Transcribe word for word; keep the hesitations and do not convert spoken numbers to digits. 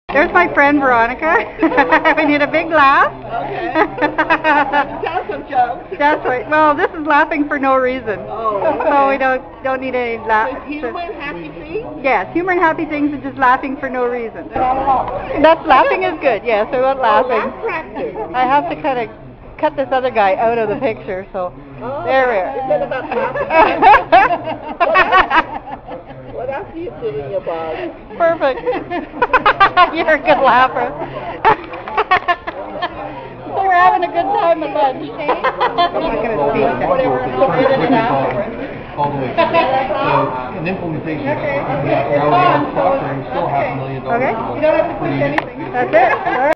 There's my friend Veronica. We need a big laugh. Okay. Tell some jokes. That's right. Well, this is laughing for no reason. Oh, okay. So we don't don't need any laugh. So humor and happy things? Yes, humor and happy things and just laughing for no reason. That's laughing is good. Yes, I want laughing. Laugh practice. I have to kind of cut this other guy out of the picture, so Oh, there we are. Is that about laughing? What else do you do in your body? Perfect. You're a good laugher. So we're having a good time at lunch. I'm not going to speak that. Whatever. All the way through. So an implementation of that, we're out of software and still half a million dollars. Okay. You don't have to push anything. That's it. All right.